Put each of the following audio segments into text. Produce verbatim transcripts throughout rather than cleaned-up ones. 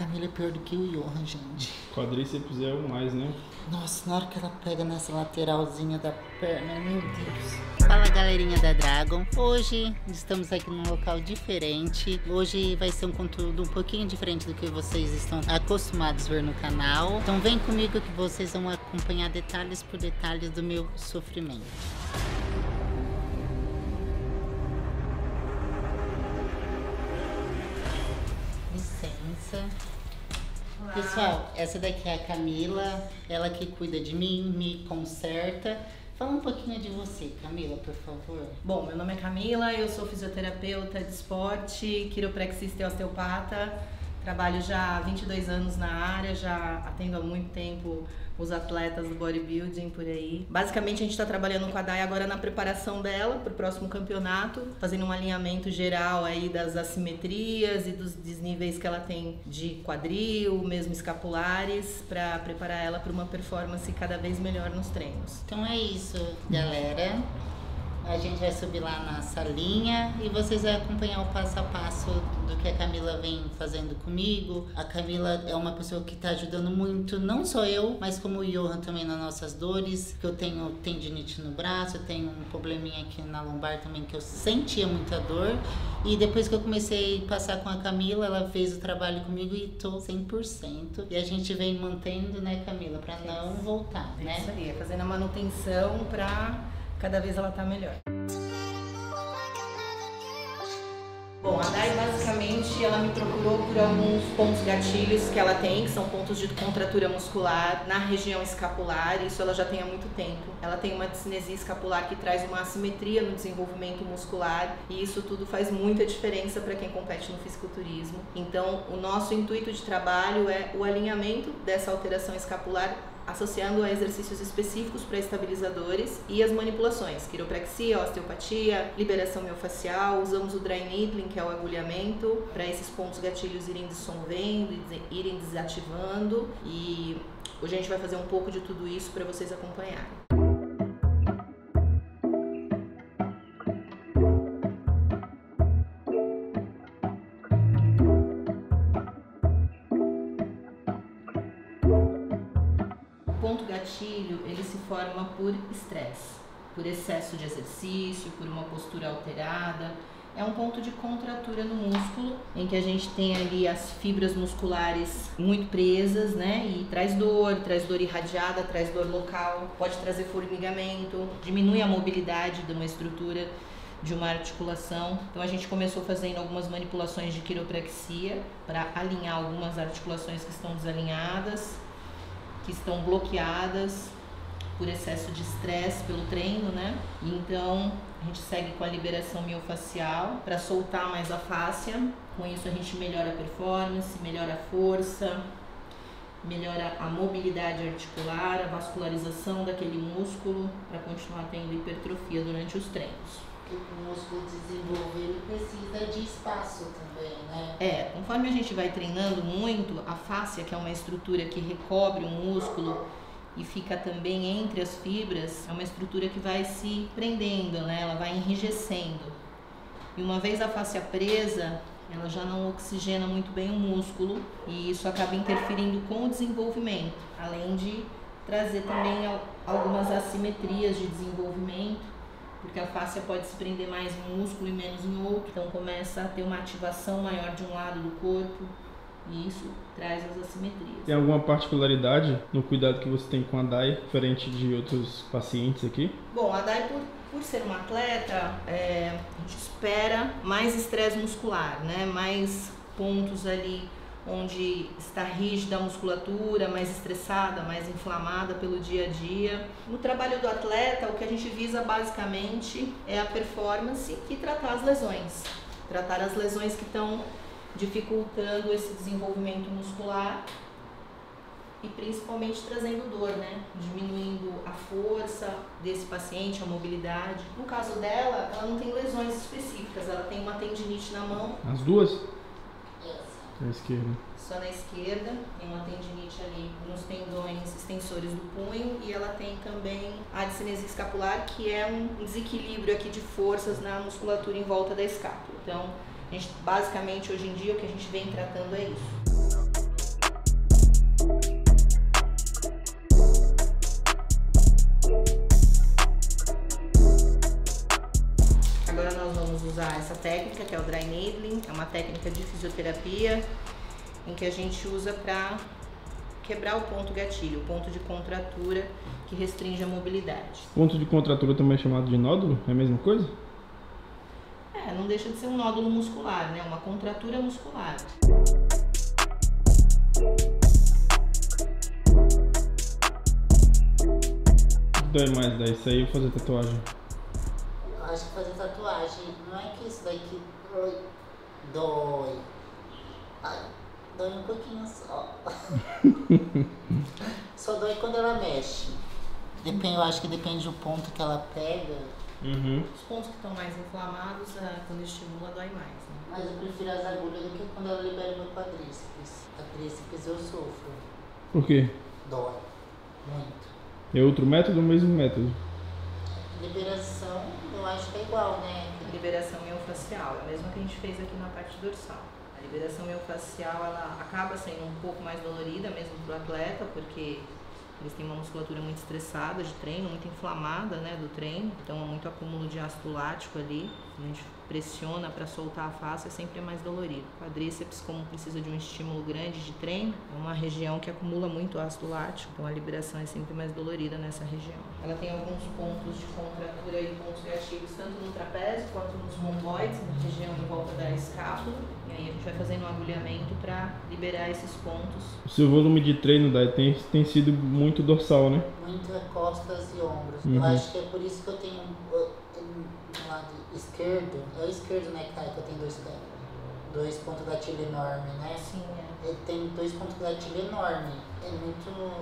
Camila é pior do que o Johan, gente. Quadríceps é o mais, né? Nossa, na hora que ela pega nessa lateralzinha da perna, meu Deus. Fala, galerinha da Dragon. Hoje estamos aqui num local diferente. Hoje vai ser um conteúdo um pouquinho diferente do que vocês estão acostumados a ver no canal. Então vem comigo que vocês vão acompanhar detalhes por detalhes do meu sofrimento. Licença. Olá. Pessoal, essa daqui é a Camila, ela que cuida de mim, me conserta. Fala um pouquinho de você, Camila, por favor. Bom, meu nome é Camila, eu sou fisioterapeuta de esporte, quiropraxista e osteopata. Trabalho já há vinte e dois anos na área, já atendo há muito tempo os atletas do bodybuilding por aí. Basicamente a gente está trabalhando com a Day agora na preparação dela para o próximo campeonato, fazendo um alinhamento geral aí das assimetrias e dos desníveis que ela tem de quadril, mesmo escapulares, para preparar ela para uma performance cada vez melhor nos treinos. Então é isso, galera. A gente vai subir lá na salinha e vocês vão acompanhar o passo a passo do que a Camila vem fazendo comigo. A Camila é uma pessoa que está ajudando muito, não só eu, mas como o Johan também nas nossas dores, que eu tenho tendinite no braço, eu tenho um probleminha aqui na lombar também, que eu sentia muita dor. E depois que eu comecei a passar com a Camila, ela fez o trabalho comigo e tô cem por cento. E a gente vem mantendo, né, Camila, para não voltar, é né? Isso aí, é fazendo a manutenção para cada vez ela tá melhor. Bom, a Day basicamente ela me procurou por alguns pontos gatilhos que ela tem, que são pontos de contratura muscular na região escapular. Isso ela já tem há muito tempo. Ela tem uma discinesia escapular que traz uma assimetria no desenvolvimento muscular e isso tudo faz muita diferença para quem compete no fisiculturismo. Então, o nosso intuito de trabalho é o alinhamento dessa alteração escapular associando a exercícios específicos para estabilizadores e as manipulações, quiropraxia, osteopatia, liberação miofascial, usamos o dry needling, que é o agulhamento, para esses pontos gatilhos irem dissolvendo, irem desativando, e hoje a gente vai fazer um pouco de tudo isso para vocês acompanharem. O ponto gatilho, ele se forma por estresse, por excesso de exercício, por uma postura alterada. É um ponto de contratura no músculo, em que a gente tem ali as fibras musculares muito presas, né? E traz dor, traz dor irradiada, traz dor local, pode trazer formigamento, diminui a mobilidade de uma estrutura de uma articulação. Então a gente começou fazendo algumas manipulações de quiropraxia para alinhar algumas articulações que estão desalinhadas, que estão bloqueadas por excesso de estresse pelo treino, né? Então a gente segue com a liberação miofascial para soltar mais a fáscia. Com isso a gente melhora a performance, melhora a força, melhora a mobilidade articular, a vascularização daquele músculo para continuar tendo hipertrofia durante os treinos. O músculo desenvolver, ele precisa de espaço também, né? É, conforme a gente vai treinando muito, a fáscia, que é uma estrutura que recobre o músculo e fica também entre as fibras, é uma estrutura que vai se prendendo, né? Ela vai enrijecendo. E uma vez a fáscia presa, ela já não oxigena muito bem o músculo e isso acaba interferindo com o desenvolvimento, além de trazer também algumas assimetrias de desenvolvimento, porque a fáscia pode se prender mais em um músculo e menos em outro, então começa a ter uma ativação maior de um lado do corpo e isso traz as assimetrias. Tem alguma particularidade no cuidado que você tem com a Day, diferente de outros pacientes aqui? Bom, a Day, por, por ser uma atleta, é, a gente espera mais estresse muscular, né? Mais pontos ali onde está rígida a musculatura, mais estressada, mais inflamada pelo dia a dia. No trabalho do atleta, o que a gente visa basicamente é a performance e tratar as lesões. Tratar as lesões que estão dificultando esse desenvolvimento muscular e principalmente trazendo dor, né? Diminuindo a força desse paciente, a mobilidade. No caso dela, ela não tem lesões específicas, ela tem uma tendinite na mão. As duas? Essa. Na esquerda. Só na esquerda, tem uma tendinite ali nos tendões extensores do punho e ela tem também a discinesia escapular, que é um desequilíbrio aqui de forças na musculatura em volta da escápula. Então, a gente, basicamente, hoje em dia, o que a gente vem tratando é isso. usar essa técnica, que é o Dry Needling. É uma técnica de fisioterapia em que a gente usa para quebrar o ponto gatilho, o ponto de contratura que restringe a mobilidade. Ponto de contratura também é chamado de nódulo? É a mesma coisa? É, não deixa de ser um nódulo muscular, né? Uma contratura muscular. Dói mais daí, isso aí ou fazer tatuagem? Eu acho que fazer tatuagem, não é que isso daqui dói. Ai, dói um pouquinho só. Só dói quando ela mexe. Depende, eu acho que depende do ponto que ela pega. Uhum. Os pontos que estão mais inflamados, quando estimula, dói mais, né? Mas eu prefiro as agulhas do que quando ela libera meu quadríceps. Quadríceps eu sofro. Por quê? Dói. Muito. É outro método ou o mesmo método? Liberação, eu acho que é igual, né? A liberação miofascial, é a mesma que a gente fez aqui na parte dorsal. A liberação miofascial, ela acaba sendo um pouco mais dolorida mesmo para o atleta, porque eles têm uma musculatura muito estressada de treino, muito inflamada, né, do treino. Então, muito acúmulo de ácido lático ali. A gente pressiona para soltar a face, é sempre mais dolorido. Quadríceps, como precisa de um estímulo grande de treino, é uma região que acumula muito ácido lático, então a liberação é sempre mais dolorida nessa região. Ela tem alguns pontos de contratura e pontos gatilhos, tanto no trapézio quanto nos romboides, na região em volta da escápula. E aí a gente vai fazendo um agulhamento para liberar esses pontos. O seu volume de treino daí tem, tem sido muito dorsal, né? Muita costas e ombros. Uhum. Eu acho que é por isso que eu tenho no lado esquerdo, é o esquerdo, né, Kai, que eu tenho dois, dois pontos gatilho enorme, né? Sim, é. Ele tem dois pontos gatilho enorme. É muito...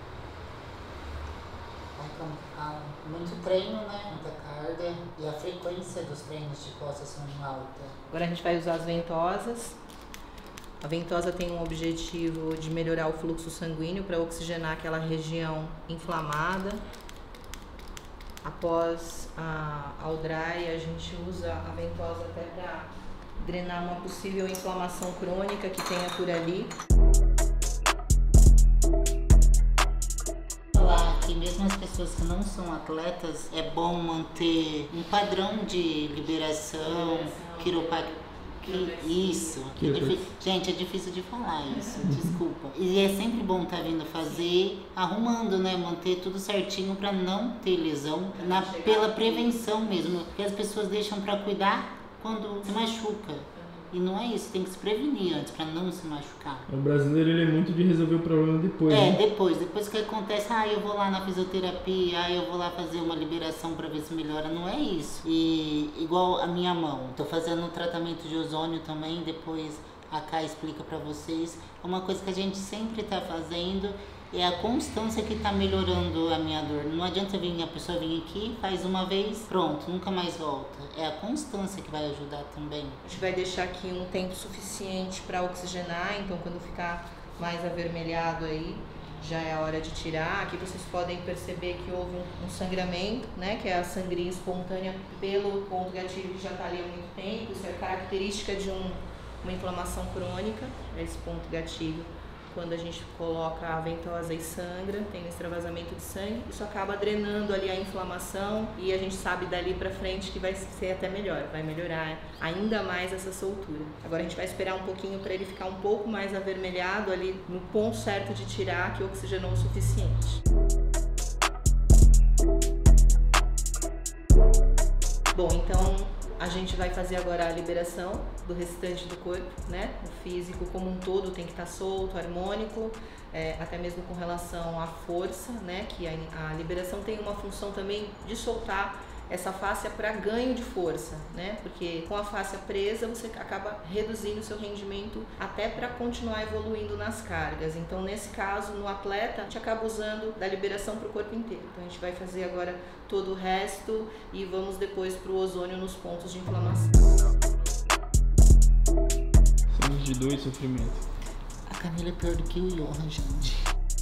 Ai, como que fala? Muito treino, né? Muita carga. E a frequência dos treinos de costas são alta. Agora a gente vai usar as ventosas. A ventosa tem um objetivo de melhorar o fluxo sanguíneo para oxigenar aquela região inflamada. Após a, ao dry, a gente usa a ventosa até para drenar uma possível inflamação crônica que tenha por ali. Falar que mesmo as pessoas que não são atletas, é bom manter um padrão de liberação, quiroprática. Isso. É difícil. Gente, é difícil de falar isso, desculpa. E é sempre bom estar tá vindo fazer, arrumando, né? Manter tudo certinho para não ter lesão, na, pela prevenção mesmo. Porque as pessoas deixam para cuidar quando se machuca. E não é isso, tem que se prevenir antes para não se machucar. O brasileiro ele é muito de resolver o problema depois, É, né? depois, depois que acontece, ah, eu vou lá na fisioterapia, ah, eu vou lá fazer uma liberação para ver se melhora, não é isso. E igual a minha mão, tô fazendo um tratamento de ozônio também, depois a Kai explica para vocês. É uma coisa que a gente sempre tá fazendo, é a constância que tá melhorando a minha dor. Não adianta vir a pessoa vir aqui, faz uma vez, pronto, nunca mais volta. É a constância que vai ajudar também. A gente vai deixar aqui um tempo suficiente para oxigenar, então quando ficar mais avermelhado aí, já é a hora de tirar. Aqui vocês podem perceber que houve um, um sangramento, né, que é a sangria espontânea pelo ponto gatilho que já está ali há muito tempo. Isso é característica de um, uma inflamação crônica, esse ponto gatilho. Quando a gente coloca a ventosa e sangra, tem um extravasamento de sangue, isso acaba drenando ali a inflamação e a gente sabe dali pra frente que vai ser até melhor, vai melhorar ainda mais essa soltura. Agora a gente vai esperar um pouquinho para ele ficar um pouco mais avermelhado ali no ponto certo de tirar, que oxigenou o suficiente. Bom, então a gente vai fazer agora a liberação do restante do corpo, né? O físico como um todo tem que estar solto, harmônico, é, até mesmo com relação à força, né? Que a, a liberação tem uma função também de soltar essa fáscia para ganho de força, né? Porque com a fáscia presa você acaba reduzindo o seu rendimento até para continuar evoluindo nas cargas. Então, nesse caso, no atleta, a gente acaba usando da liberação para o corpo inteiro. Então, a gente vai fazer agora todo o resto e vamos depois para o ozônio nos pontos de inflamação. Cenas de dor e sofrimento. A Camila é pior do que o Johan, gente.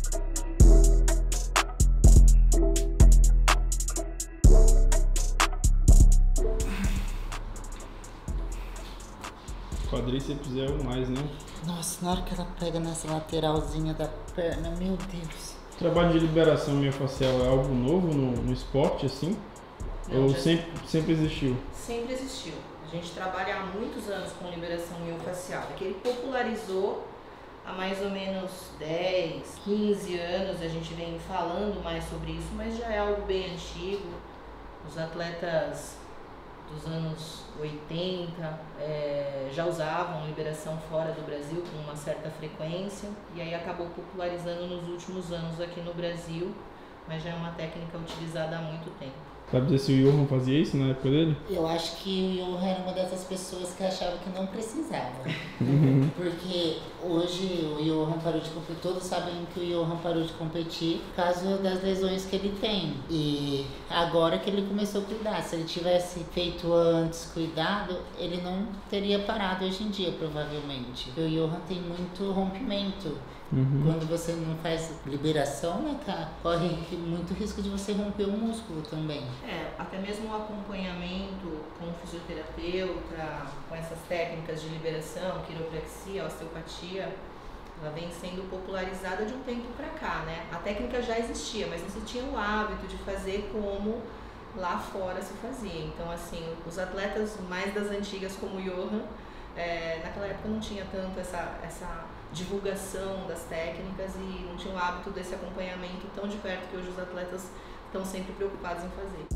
Quadríceps é o mais, né? Nossa, na hora que ela pega nessa lateralzinha da perna, meu Deus. O trabalho de liberação miofascial é algo novo no, no esporte, assim? Não, Ou já sempre, sempre existiu? Sempre existiu. A gente trabalha há muitos anos com liberação miofascial. É que ele popularizou há mais ou menos dez, quinze anos, a gente vem falando mais sobre isso, mas já é algo bem antigo. Os atletas dos anos oitenta é, já usavam liberação fora do Brasil com uma certa frequência e aí acabou popularizando nos últimos anos aqui no Brasil, mas já é uma técnica utilizada há muito tempo. Sabe dizer se o Johan fazia isso na época dele? Eu acho que o Johan era uma dessas pessoas que achava que não precisava. Uhum. Porque hoje o Johan parou de competir, todos sabem que o Johan parou de competir por causa das lesões que ele tem. E agora que ele começou a cuidar, se ele tivesse feito antes cuidado, ele não teria parado hoje em dia, provavelmente. Porque o Johan tem muito rompimento. Uhum. Quando você não faz liberação, né, cara, corre muito risco de você romper o músculo também. É, até mesmo o acompanhamento com o fisioterapeuta, com essas técnicas de liberação, quiropraxia, osteopatia, ela vem sendo popularizada de um tempo pra cá, né? A técnica já existia, mas não se tinha o hábito de fazer como lá fora se fazia. Então, assim, os atletas mais das antigas, como o Johan, é, naquela época não tinha tanto essa, essa divulgação das técnicas e não tinha o hábito desse acompanhamento tão de perto que hoje os atletas estão sempre preocupados em fazer.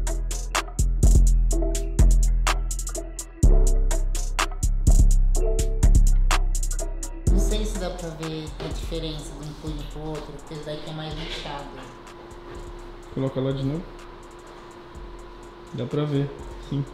Não sei se dá pra ver a diferença de um punho pro outro, porque esse daqui é mais inchado. Coloca lá de novo. Dá pra ver, sim.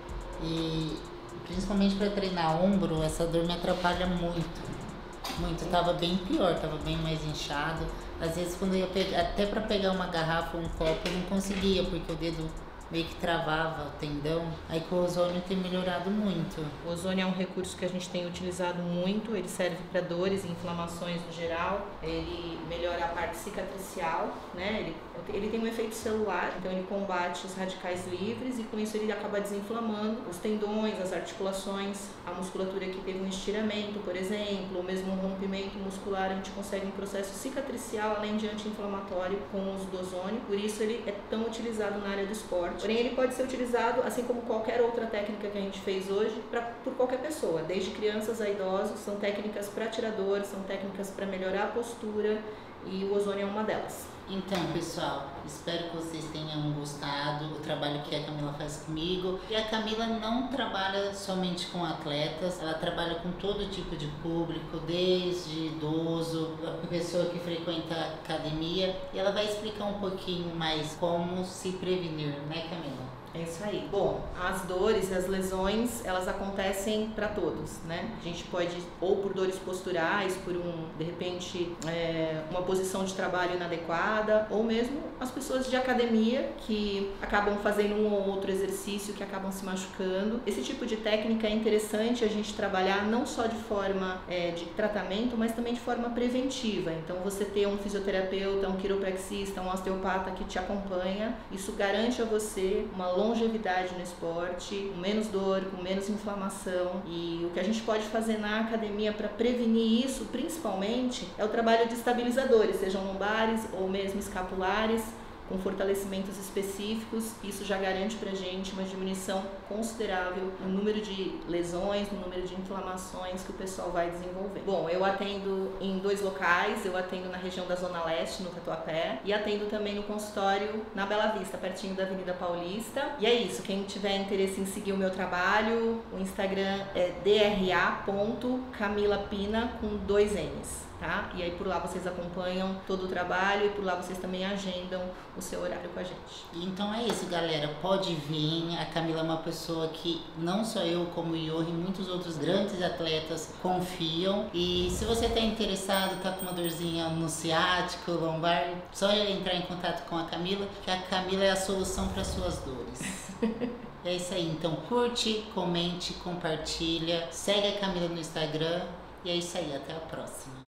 E principalmente para treinar ombro, essa dor me atrapalha muito. Muito, tava bem pior, tava bem mais inchado. Às vezes quando eu ia pegar, até para pegar uma garrafa ou um copo, eu não conseguia, porque o dedo meio que travava o tendão. Aí com o ozônio tem melhorado muito. O ozônio é um recurso que a gente tem utilizado muito, ele serve para dores e inflamações no geral, ele melhora a parte cicatricial, né? Ele, ele tem um efeito celular, então ele combate os radicais livres e com isso ele acaba desinflamando os tendões, as articulações, a musculatura que teve um estiramento, por exemplo, ou mesmo um rompimento muscular, a gente consegue um processo cicatricial além de anti-inflamatório com o uso do ozônio, por isso ele é tão utilizado na área do esporte. Porém, ele pode ser utilizado, assim como qualquer outra técnica que a gente fez hoje, pra, por qualquer pessoa, desde crianças a idosos. São técnicas para tirador, são técnicas para melhorar a postura e o ozônio é uma delas. Então, pessoal, espero que vocês tenham gostado do trabalho que a Camila faz comigo. E a Camila não trabalha somente com atletas, ela trabalha com todo tipo de público, desde idoso, a pessoa que frequenta a academia. E ela vai explicar um pouquinho mais como se prevenir, né, Camila? É isso aí. Bom, as dores e as lesões, elas acontecem para todos, né? A gente pode, ou por dores posturais, por um, de repente, é, uma posição de trabalho inadequada, ou mesmo as pessoas de academia que acabam fazendo um ou outro exercício que acabam se machucando. Esse tipo de técnica é interessante a gente trabalhar não só de forma é, de tratamento, mas também de forma preventiva. Então, você ter um fisioterapeuta, um quiropraxista, um osteopata que te acompanha, isso garante a você uma longa longevidade no esporte, com menos dor, com menos inflamação. E o que a gente pode fazer na academia para prevenir isso, principalmente, é o trabalho de estabilizadores, sejam lombares ou mesmo escapulares, com fortalecimentos específicos. Isso já garante pra gente uma diminuição considerável no número de lesões, no número de inflamações que o pessoal vai desenvolver. Bom, eu atendo em dois locais, eu atendo na região da Zona Leste, no Tatuapé, e atendo também no consultório na Bela Vista, pertinho da Avenida Paulista. E é isso, quem tiver interesse em seguir o meu trabalho, o Instagram é d r a ponto camila pina com dois N's. Tá? E aí por lá vocês acompanham todo o trabalho e por lá vocês também agendam o seu horário com a gente. Então é isso, galera, pode vir. A Camila é uma pessoa que não só eu, como o Johan e muitos outros grandes atletas confiam. E se você está interessado, tá com uma dorzinha no ciático, lombar, só entrar em contato com a Camila, que a Camila é a solução para suas dores. É isso aí, então curte, comente, compartilha, segue a Camila no Instagram e é isso aí, até a próxima.